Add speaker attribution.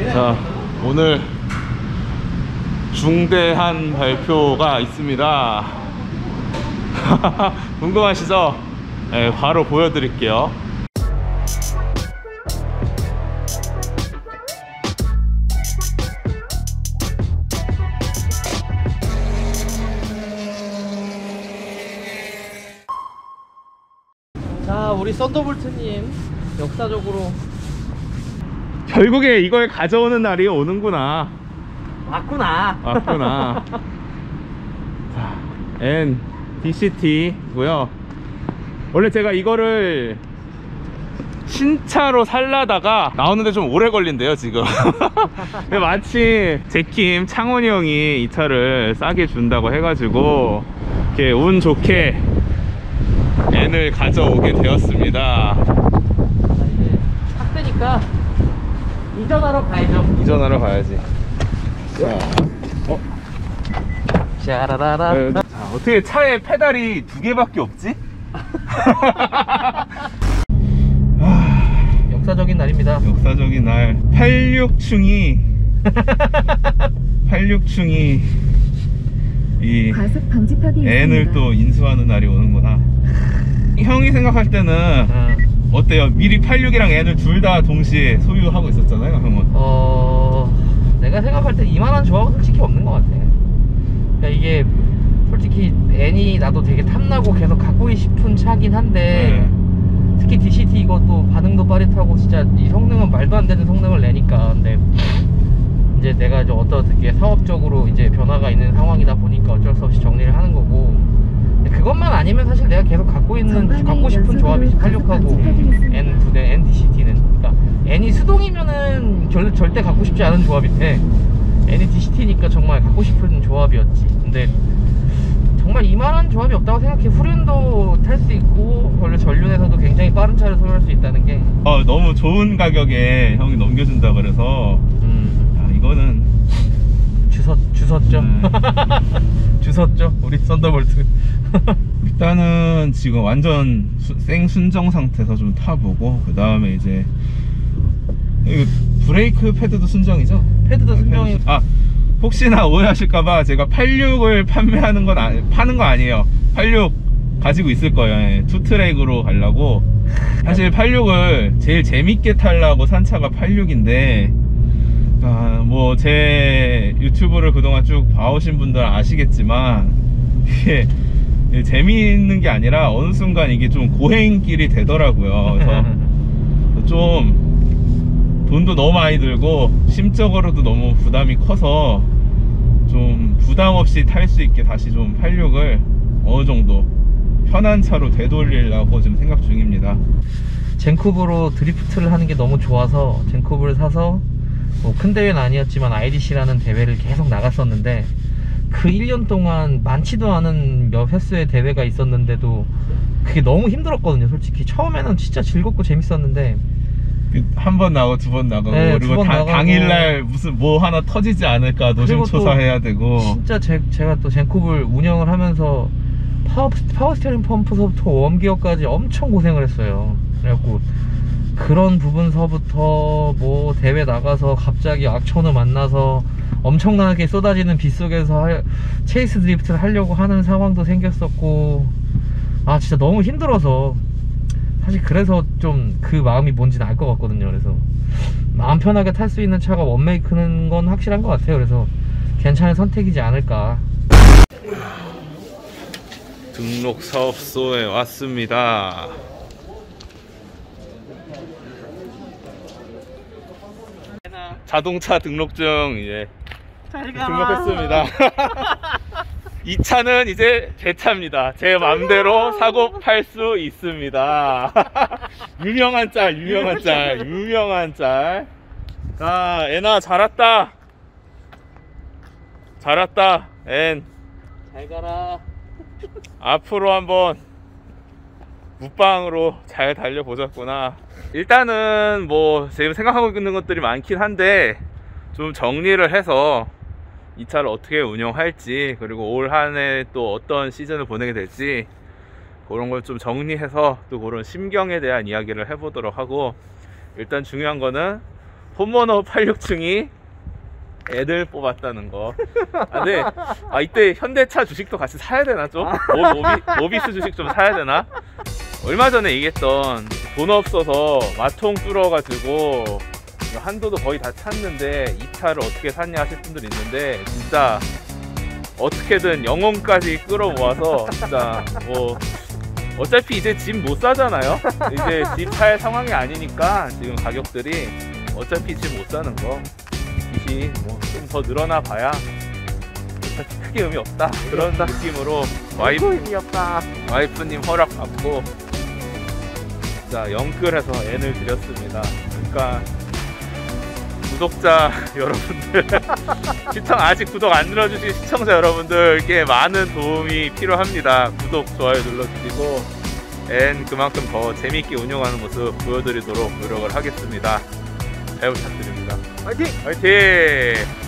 Speaker 1: 자, 오늘 중대한 발표가 있습니다. 궁금하시죠? 네, 바로 보여드릴게요.
Speaker 2: 자, 우리 썬더볼트님 역사적으로
Speaker 1: 결국에 이걸 가져오는 날이 오는구나.
Speaker 2: 왔구나.
Speaker 1: 자, NDCT고요. 원래 제가 이거를 신차로 살라다가 나오는데 좀 오래 걸린대요 지금. 근데 마침 제킴 창원이 형이 이 차를 싸게 준다고 해가지고 이렇게 운 좋게 N을 가져오게 되었습니다.
Speaker 2: 자, 이제 탁되니까 이전하러 가야죠.
Speaker 1: 이전하러 가야지. 자,
Speaker 2: 샤라라라.
Speaker 1: 자, 어떻게 차에 페달이 2개밖에 없지?
Speaker 2: 역사적인 날입니다.
Speaker 1: 역사적인 날. 86충이 이
Speaker 3: 과속 방지턱이
Speaker 1: N을
Speaker 3: 있습니다.
Speaker 1: 또 인수하는 날이 오는구나. 형이 생각할 때는 어때요? 미리 86이랑 N을 둘 다 동시에 소유하고 있었잖아요, 형은.
Speaker 2: 내가 생각할 때 이만한 조합은 솔직히 없는 것 같아. 그러니까 이게 솔직히 N이 나도 되게 탐나고 계속 갖고 싶은 차긴 한데 특히 DCT 이것도 반응도 빠릿하고 진짜 이 성능은 말도 안 되는 성능을 내니까. 근데 이제 내가 이제 어떻게 사업적으로 이제 변화가 있는 상황이다 보니까 어쩔 수 없이 정리를 하는 거고. 근데 그것만 아니면 사실 내가 계속 갖고 싶은 조합이 86하고 NDCT는. 그러니까 N이 수동이면은 절대 갖고 싶지 않은 조합인데 N이 DCT니까 정말 갖고 싶은 조합이었지. 근데 정말 이만한 조합이 없다고 생각해. 후륜도 탈 수 있고 원래 전륜에서도 굉장히 빠른 차를 소유할 수 있다는 게
Speaker 1: 너무 좋은 가격에 형이 넘겨준다 그래서 이거는
Speaker 2: 주섰죠. 주섰죠 우리 썬더볼트.
Speaker 1: 일단은 지금 완전 생순정 상태에서 좀 타보고, 그 다음에 이제 이거 브레이크 패드도 순정이죠?
Speaker 2: 패드도 순정이.
Speaker 1: 혹시나 오해하실까봐 제가 86을 파는 거 아니에요. 86 가지고 있을 거예요. 투트랙으로 가려고. 사실 86을 제일 재밌게 타려고 산 차가 86인데 뭐 제 유튜브를 그동안 쭉 봐오신 분들은 아시겠지만 이게 재미있는 게 아니라 어느 순간 이게 좀 고행길이 되더라고요. 그래서 좀 돈도 너무 많이 들고 심적으로도 너무 부담이 커서 좀 부담 없이 탈 수 있게 다시 좀 86을 어느 정도 편한 차로 되돌리려고 지금 생각 중입니다.
Speaker 2: 젠쿠브로 드리프트를 하는 게 너무 좋아서 젠쿠브를 사서 뭐 큰 대회는 아니었지만 IDC라는 대회를 계속 나갔었는데 그 1년 동안 많지도 않은 몇 횟수의 대회가 있었는데도 그게 너무 힘들었거든요. 솔직히 처음에는 진짜 즐겁고 재밌었는데
Speaker 1: 한 번 나가고 두 번 나가고,
Speaker 2: 네,
Speaker 1: 그리고 당일날 무슨 뭐 하나 터지지 않을까 노심초사해야 되고.
Speaker 2: 진짜 제가 또 젠쿠브를 운영을 하면서 파워 스티어링 펌프서부터 웜기어까지 엄청 고생을 했어요. 그래갖고 그런 부분서부터 뭐 대회 나가서 갑자기 악천후 만나서 엄청나게 쏟아지는 빗속에서 체이스 드리프트를 하려고 하는 상황도 생겼었고, 진짜 너무 힘들어서 사실 그래서 좀 그 마음이 뭔지는 알 것 같거든요. 그래서 마음 편하게 탈 수 있는 차가 원메이크는 건 확실한 것 같아요. 그래서 괜찮은 선택이지 않을까.
Speaker 1: 등록 사업소에 왔습니다. 자동차 등록증 이제 등록했습니다. 이 차는 이제 제 차입니다. 제 맘대로 사고 팔 수 있습니다. 유명한 짤. 자, 애나 잘 왔다. 앤.
Speaker 2: 잘 가라.
Speaker 1: 앞으로 한번 무빵으로 잘 달려보자꾸나. 일단은 뭐 지금 생각하고 있는 것들이 많긴 한데 좀 정리를 해서 이 차를 어떻게 운영할지, 그리고 올 한 해 또 어떤 시즌을 보내게 될지 그런 걸 좀 정리해서 또 그런 심경에 대한 이야기를 해보도록 하고, 일단 중요한 거는 홈모너 86층이 애들 뽑았다는 거. 근데 이때 현대차 주식도 같이 사야 되나 좀? 모비스 주식 좀 사야 되나? 얼마 전에 얘기했던 돈 없어서 마통 뚫어가지고 한도도 거의 다 찼는데 이 차를 어떻게 샀냐 하실 분들 있는데, 진짜 어떻게든 영혼까지 끌어모아서 진짜 뭐 어차피 이제 집 못 사잖아요. 이제 집 살 상황이 아니니까 지금 가격들이 어차피 집 못 사는 거 빚이 뭐 좀 더 늘어나 봐야 어차피 크게 의미 없다 그런 느낌으로 와이프님 허락 받고 진짜 영끌해서 N을 드렸습니다. 그러니까 구독자 여러분들 아직 구독 안 눌러주신 시청자 여러분들께 많은 도움이 필요합니다. 구독, 좋아요 눌러주시고 N 그만큼 더 재밌게 운영하는 모습 보여드리도록 노력을 하겠습니다. 잘 부탁드립니다. 화이팅! 화이팅!